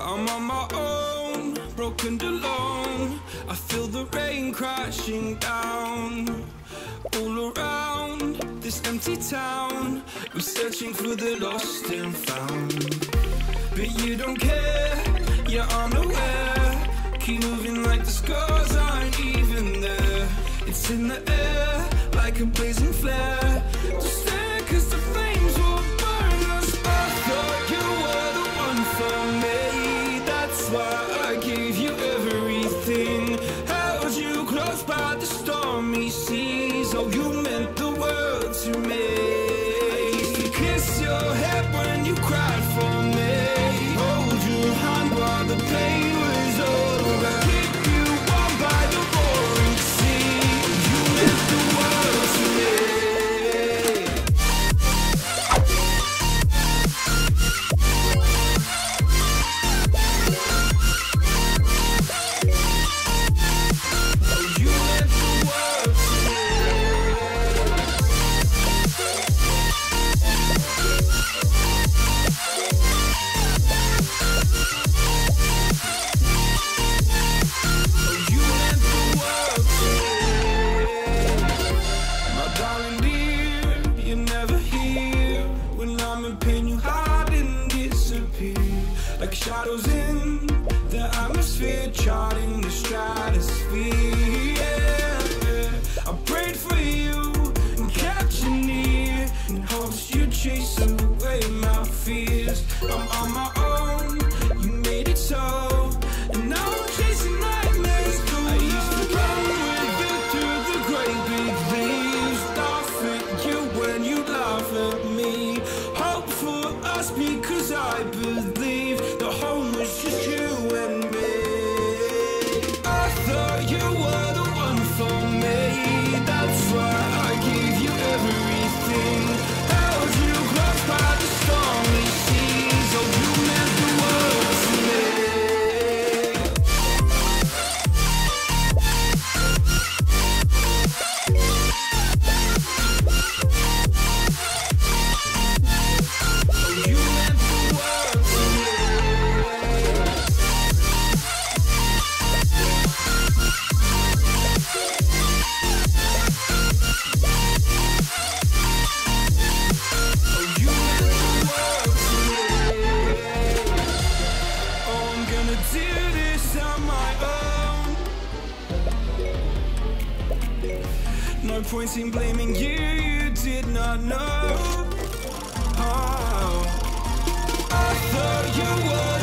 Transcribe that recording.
I'm on my own, broken and alone. I feel the rain crashing down all around this empty town. I'm searching for the lost and found, but you don't care, you're unaware. Keep moving like the scars aren't even there. It's in the air like a blazing flare. Just stare, cause the flames will burn us. I thought you were the one for me, that's why I gave you everything. Held you close by the stormy seas. Oh, you meant the world to me. I used to kiss your head when you cried for me, hold your hand while the pain was over, keep you warm by the roaring sea. You meant the world to me. Like shadows in the atmosphere, charting the stratosphere. Yeah. I prayed for you and kept you near in hopes you'd chase away my fears. I'm on my own, you made it so, and now I'm chasing nightmares through. I used to run with you through the great big leaves, laugh at you when you laugh at me, hope for us because I believe the home was just you and me. I thought you were the one for me, that's why I gave you everything. Held you close by the stormy seas. Oh, you meant the world to me. Oh, you meant the world to me. Do this on my own. No point in blaming you, you did not know. Oh, I thought you were